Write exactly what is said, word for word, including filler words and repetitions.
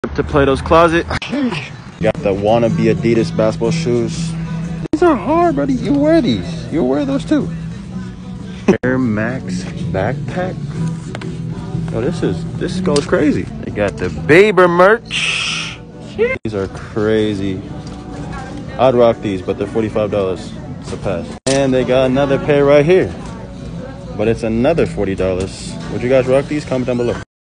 To Plato's closet. Got the wannabe Adidas basketball shoes. These are hard, buddy. You wear these. You wear those too. Air Max backpack. Oh, this is this goes crazy. They got the Baber merch. These are crazy. I'd rock these, but they're forty-five dollars. It's a pass. And they got another pair right here, but it's another forty dollars. Would you guys rock these? Comment down below.